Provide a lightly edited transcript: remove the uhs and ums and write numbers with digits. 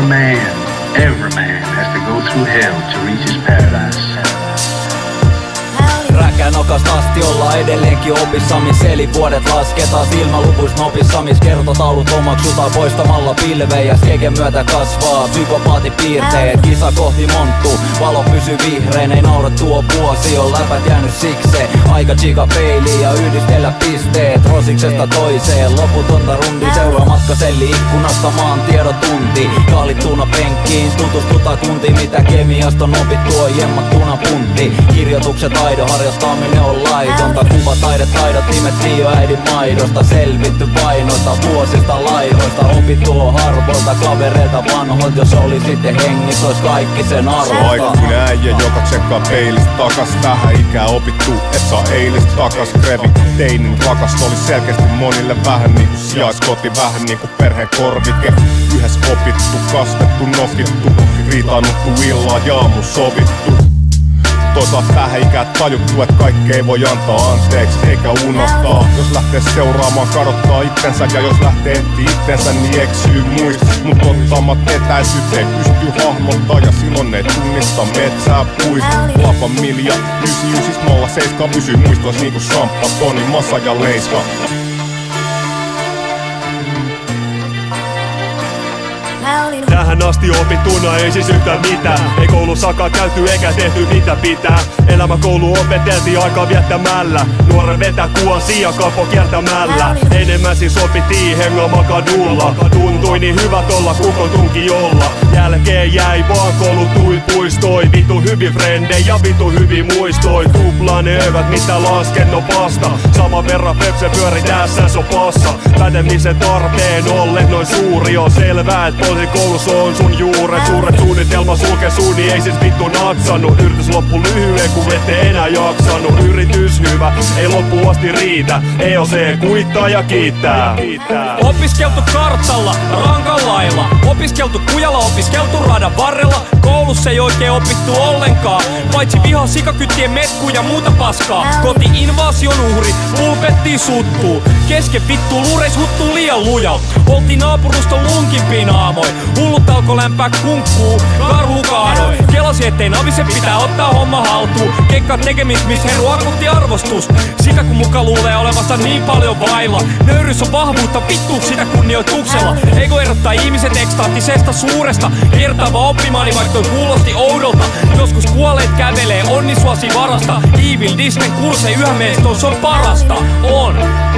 every man has to go through hell to reach his paradise. Räkänokasta asti ollaan edelleenkin opissa, miss vuodet lasketaan silmäluvuis nopissa, miss kertotaulut omaksutaan poistamalla pilvejä. Skegen myötä kasvaa psykopaatipiirteet, kisa kohti monttu, valo pysyy vihreän, ei naura tuo vuosi, on läpät jäänyt sikseen. Aika chica peiliin ja yhdistellä pisteet rosiksesta toiseen, loputonta rundi seuraa matkaselli ikkunasta maantiedotunti. Kaalittuna penkkiin, tutustutaan kuntiin, mitä kemiasta on opittu, on jemmattuna puntti. Kirjoitukset aidon harjoittaminen on laitonta, kuvataidot nimettiin jo äidin maidosta. Selvitty painoista, vuosista laihoista, opittu on harvoilta kavereilta vanhoilta. Jos oli sitten hengissä, ois kaikki sen arvosta. Aikuinen äijä, joka tsekkaa peilistä takas, tähän ikää opittu, et saa eilistä takas. Krevi, teinin rakas, oli selkeästi monille vähän niinku sijaiskoti, vähän niinku perheen korvike. Yhdessä opittu, kasvettu, nokittu, riitaannuttu illaa ja aamu sovittu. Toisaalta tähän ikään tajuttu, et kaikki ei voi antaa anteeksi eikä unohtaa. Jos lähtee seuraamaan, kadottaa itsensä, ja jos lähtee etsii itsensä, niin eksyy muista. Mut ottamat etäisyyt ei pysty hahmottaa, ja silloin ei tunnista metsää puista. Lapa milja, 9907 pysyy muistois niinku Samppa, Toni, Masa ja Leiska. Tähän asti opittuna ei siis yhtään mitään. Ei koulussakaan käyty eikä tehty mitä pitää. Elämä koulu opeteltiin aikaa viettämällä. Nuoren vetää kuosi ja kapo kiertämällä. Enemmän siis opittiin hengaamaan kadulla. Tuntui niin hyvät olla kukon tunki olla. Jälkeen jäi vaan koulu puistoi. Vitu hyvin frendejä, vitu hyvin muistoi. Tupla ne öivät mitä laskennon pasta. Saman verran pepse pyöri tässä sopassa. Pätemisen tarpeen ollen noin suuri on selvää, et koulussa on sun juuret. Suuret suunnitelma sulke suuni, ei siis vittu natsannut. Yritys loppu lyhyen, kun ette enää jaksanut. Yritys hyvä, ei loppu asti riitä. EOC kuittaa ja kiittää. Opiskeltu kartalla, rankan lailla. Opiskeltu kujalla, opiskeltu radan varrella. Koulussa ei oikein opittu ollenkaan, paitsi viha, sikakyttien metku ja muuta paskaa. Koti-invaasion uhrit, pulpettiin suttuu. Kesken vittu luureis huttuu liian luja. Oltiin naapurusta lunkin pinaamoin. Hullut alkoi lämpää kunkkuu, karhu kaadoi. Kelasi ettei navisen pitää ottaa homma haltuun. Keikkaa tekemis, miss heru akuutti arvostus. Sitä kun muka luulee olevassa niin paljon vailla. Nöyryys on vahvuutta, vittu sitä kunnioituksella. Ego erottaa ihmiset ekstaattisesta suuresta. Kertaava oppimaani vaikka toi kuulosti oudolta. Joskus kuolleet kävelee onnisuosi varasta. Evil Disney kursei yhä meistä on parasta. On!